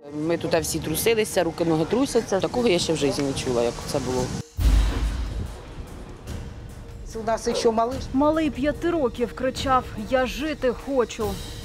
Ми тут всі трусилися, руки-ноги трусяться. Такого я ще в житті не чула, як це було. У нас ще малий. Малий 5 років кричав: «Я жити хочу».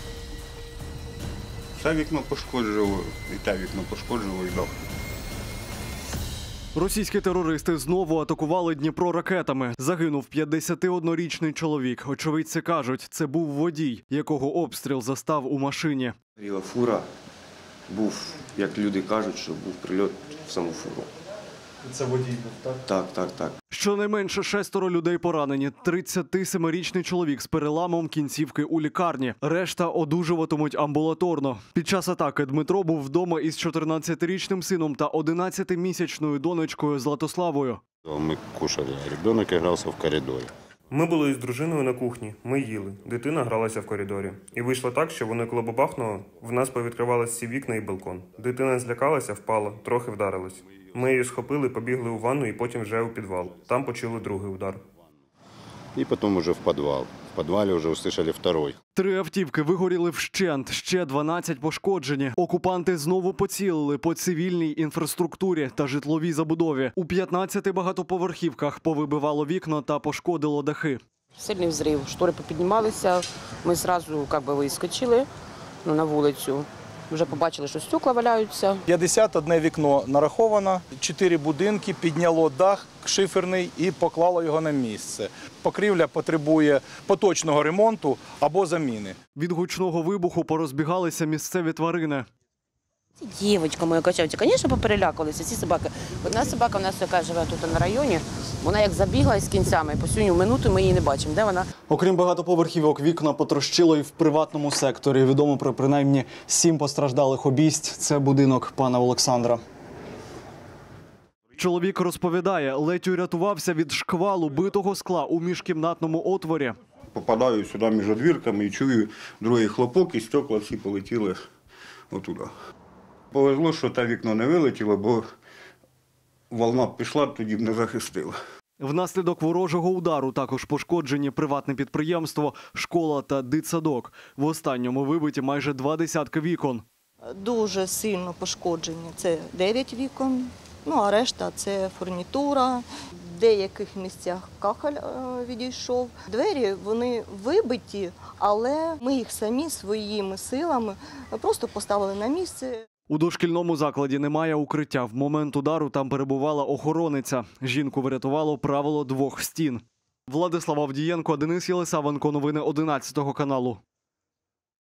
Це вікно пошкоджувало, і те вікно пошкоджувало, і дах. Російські терористи знову атакували Дніпро ракетами. Загинув 51-річний чоловік. Очевидці кажуть, це був водій, якого обстріл застав у машині. Горіла фура, був, як люди кажуть, що був прильот в саму фуру. Це водій був, так? Так. Щонайменше 6 людей поранені. 37-річний чоловік з переламом кінцівки у лікарні. Решта одужуватимуть амбулаторно. Під час атаки Дмитро був вдома із 14-річним сином та 11-місячною донечкою Златославою. Ми кушали, а ребенок грався в коридорі. Ми були із дружиною на кухні, ми їли. Дитина гралася в коридорі. І вийшло так, що воно коли бабахнуло, в нас повідкривалися всі вікна і балкон. Дитина злякалася, впала, трохи вдарилась. Ми її схопили, побігли у ванну і потім вже у підвал. Там почули другий удар. І потім вже в підвал. В підвалі вже услышали второй. 3 автівки вигоріли вщент, ще 12 пошкоджені. Окупанти знову поцілили по цивільній інфраструктурі та житловій забудові. У 15 багатоповерхівках повибивало вікна та пошкодило дахи. Сильний взрив, штори попіднімалися, ми одразу вискочили на вулицю. Вже побачили, що стекла валяються. 51 вікно нараховано, 4 будинки, підняло дах шиферний і поклало його на місце. Покрівля потребує поточного ремонту або заміни. Від гучного вибуху порозбігалися місцеві тварини. Дівчинка моя качавця, звісно, поперелякалися ці собаки. Одна собака в нас, яка живе тут на районі, вона як забігла із кінцями, по сьогодні минуту ми її не бачимо. Де вона? Окрім багатоповерхівок, вікна потрощило і в приватному секторі. Відомо про принаймні 7 постраждалих обійсть. Це будинок пана Олександра. Чоловік розповідає, ледь урятувався від шквалу битого скла у міжкімнатному отворі. Попадаю сюди між двірками і чую другий хлопок, і стекла всі полетіли отуди. Повезло, що те вікно не вилетіло, бо волна пішла, тоді б не захистила. Внаслідок ворожого удару також пошкоджені приватне підприємство, школа та дитсадок. В останньому вибиті майже 20 вікон. Дуже сильно пошкоджені. Це 9 вікон, а решта – це фурнітура. В деяких місцях кахель відійшов. Двері, вони вибиті, але ми їх самі своїми силами просто поставили на місце. У дошкільному закладі немає укриття. В момент удару там перебувала охорониця. Жінку врятувало правило 2 стін. Владислав Авдієнко, Денис Єлисавенко. Новини 11 каналу.